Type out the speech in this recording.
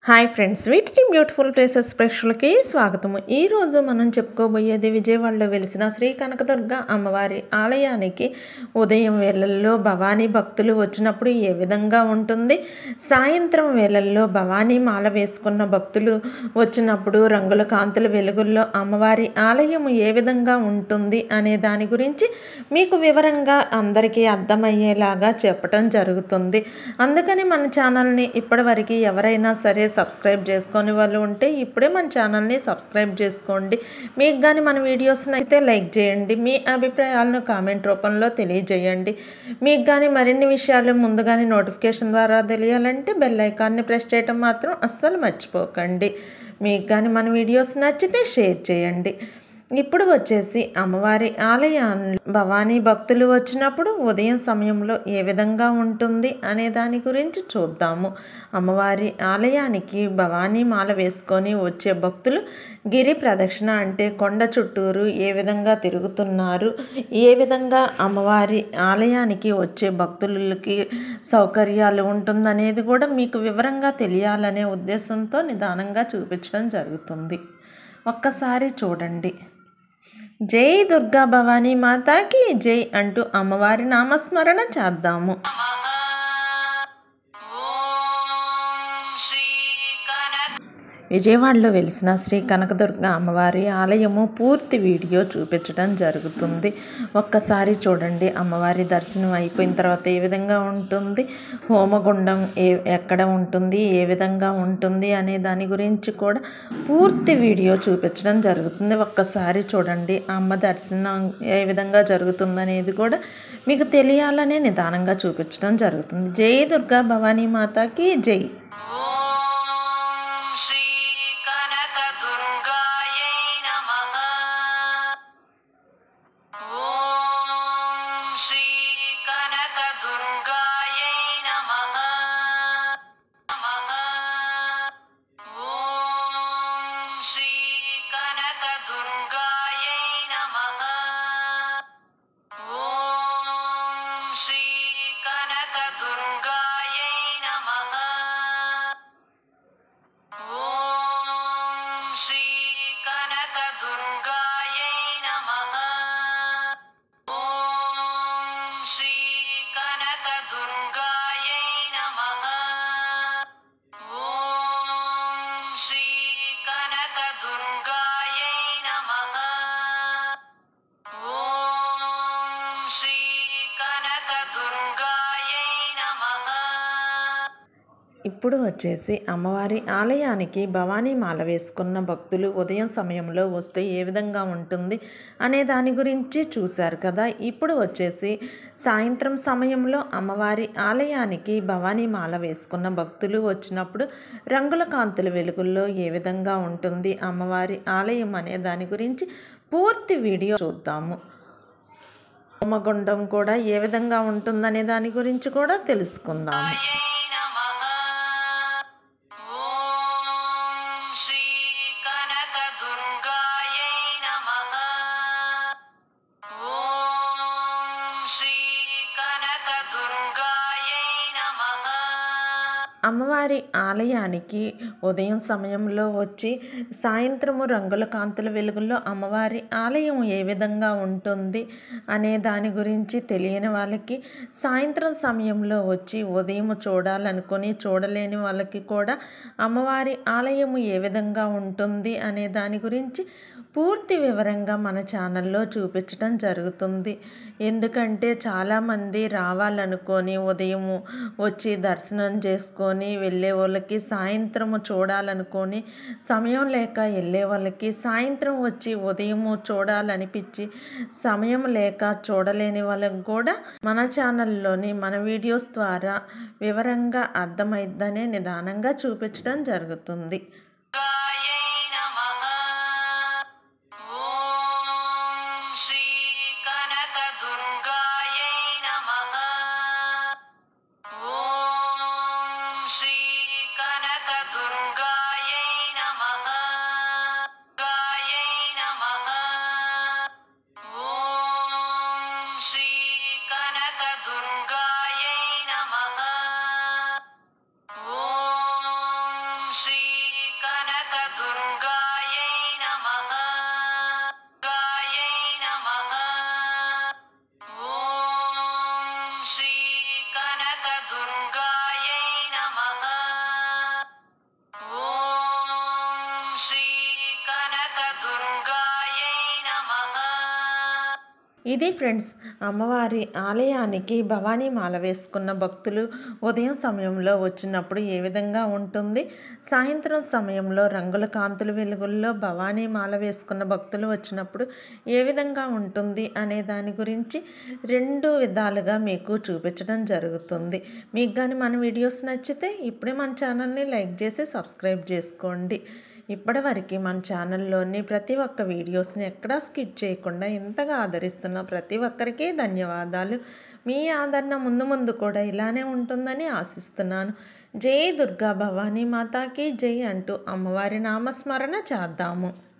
Hi friends, వీటి beautiful places ప్రేక్షకులకి స్వాగతము. ఈరోజు మనం చెప్పుకోబోయేది విజయవాడలో వెలిసిన శ్రీ కనకదుర్గ అమ్మవారి ఆలయానికి ఉదయం వేళల్లో భవానీ భక్తులు వచ్చినప్పుడు ఏ విధంగా ఉంటుంది, సాయంత్రం వేళల్లో భవానీ మాల వేసుకున్న భక్తులు వచ్చినప్పుడు రంగుల కాంతుల వెలుగుల్లో అమ్మవారి ఆలయం ఏ విధంగా ఉంటుంది అనే దాని గురించి మీకు వివరంగా అందరికీ అర్థమయ్యేలాగా చెప్పటం జరుగుతుంది. అందుకని మన ఛానల్ని ఇప్పటివరకు ఎవరైనా సరే సబ్స్క్రైబ్ చేసుకొని వాళ్ళు ఉంటే ఇప్పుడే మన ఛానల్ని సబ్స్క్రైబ్ చేసుకోండి. మీకు కానీ మన వీడియోస్ అయితే లైక్ చేయండి, మీ అభిప్రాయాలను కామెంట్ రూపంలో తెలియజేయండి. మీకు కానీ మరిన్ని విషయాలు ముందుగానే నోటిఫికేషన్ ద్వారా తెలియాలంటే బెల్ ఐకాన్ని ప్రెస్ చేయడం మాత్రం అస్సలు మర్చిపోకండి. మీకు కానీ మన వీడియోస్ నచ్చితే షేర్ చేయండి. ఇప్పుడు వచ్చేసి అమ్మవారి ఆలయాన్ని భవానీ భక్తులు వచ్చినప్పుడు ఉదయం సమయంలో ఏ విధంగా ఉంటుంది అనే దాని గురించి చూద్దాము. అమ్మవారి ఆలయానికి భవానీ మాల వేసుకొని వచ్చే భక్తులు గిరి ప్రదక్షిణ అంటే కొండ చుట్టూరు ఏ విధంగా తిరుగుతున్నారు, ఏ విధంగా అమ్మవారి ఆలయానికి వచ్చే భక్తులకి సౌకర్యాలు ఉంటుందనేది కూడా మీకు వివరంగా తెలియాలనే ఉద్దేశంతో నిదానంగా చూపించడం జరుగుతుంది. ఒక్కసారి చూడండి. జై దుర్గా భవానీ మాతాకి జై అంటూ అమ్మవారి నామస్మరణ చేద్దాము. విజయవాడలో వెలిసిన శ్రీ కనకదుర్గ అమ్మవారి ఆలయము పూర్తి వీడియో చూపించడం జరుగుతుంది. ఒక్కసారి చూడండి. అమ్మవారి దర్శనం అయిపోయిన తర్వాత ఏ విధంగా ఉంటుంది, హోమగుండం ఎక్కడ ఉంటుంది, ఏ విధంగా ఉంటుంది అనే దాని గురించి కూడా పూర్తి వీడియో చూపించడం జరుగుతుంది. ఒక్కసారి చూడండి. అమ్మ దర్శనం ఏ విధంగా జరుగుతుంది అనేది కూడా మీకు తెలియాలనే నిదానంగా చూపించడం జరుగుతుంది. జై దుర్గా భవానీ మాతాకి జై. ఇప్పుడు వచ్చేసి అమ్మవారి ఆలయానికి భవానీ మాల వేసుకున్న భక్తులు ఉదయం సమయంలో వస్తే ఏ విధంగా ఉంటుంది అనే దాని గురించి చూశారు కదా. ఇప్పుడు వచ్చేసి సాయంత్రం సమయంలో అమ్మవారి ఆలయానికి భవానీ మాల వేసుకున్న భక్తులు వచ్చినప్పుడు రంగుల కాంతుల వెలుగుల్లో ఏ విధంగా ఉంటుంది అమ్మవారి ఆలయం అనే దాని గురించి పూర్తి వీడియో చూద్దాము. హోమగుండం కూడా ఏ విధంగా ఉంటుందనే దాని గురించి కూడా తెలుసుకుందాము. అమ్మవారి ఆలయానికి ఉదయం సమయంలో వచ్చి సాయంత్రము రంగుల కాంతుల వెలుగుల్లో అమ్మవారి ఆలయం ఏ విధంగా ఉంటుంది అనే దాని గురించి తెలియని వాళ్ళకి, సాయంత్రం సమయంలో వచ్చి ఉదయం చూడాలనుకొని చూడలేని వాళ్ళకి కూడా అమ్మవారి ఆలయం ఏ విధంగా ఉంటుంది అనే దాని గురించి పూర్తి వివరంగా మన ఛానల్లో చూపించడం జరుగుతుంది. ఎందుకంటే చాలామంది రావాలనుకొని ఉదయము వచ్చి దర్శనం చేసుకొని వెళ్ళే వాళ్ళకి, సాయంత్రము చూడాలనుకొని సమయం లేక వెళ్ళే వాళ్ళకి, సాయంత్రం వచ్చి ఉదయము చూడాలనిపించి సమయం లేక చూడలేని వాళ్ళకి కూడా మన ఛానల్లోని మన వీడియోస్ ద్వారా వివరంగా అర్థమైద్దనే నిదానంగా చూపించడం జరుగుతుంది. Shri ఇది ఫ్రెండ్స్ అమ్మవారి ఆలయానికి భవానీ మాల వేసుకున్న భక్తులు ఉదయం సమయంలో వచ్చినప్పుడు ఏ విధంగా ఉంటుంది, సాయంత్రం సమయంలో రంగుల కాంతుల వెలుగుల్లో భవానీ మాల వేసుకున్న భక్తులు వచ్చినప్పుడు ఏ విధంగా ఉంటుంది అనే దాని గురించి రెండు విధాలుగా మీకు చూపించడం జరుగుతుంది. మీకు కానీ మన వీడియోస్ నచ్చితే ఇప్పుడే మన ఛానల్ని లైక్ చేసి సబ్స్క్రైబ్ చేసుకోండి. ఇప్పటివరకు మన ఛానల్లోని ప్రతి ఒక్క వీడియోస్ని ఎక్కడా స్కిప్ చేయకుండా ఇంతగా ఆదరిస్తున్న ప్రతి ఒక్కరికి ధన్యవాదాలు. మీ ఆదరణ ముందు ముందు కూడా ఇలానే ఉంటుందని ఆశిస్తున్నాను. జై దుర్గా భవానీ మాతాకి జై అంటూ అమ్మవారి నామస్మరణ చేద్దాము.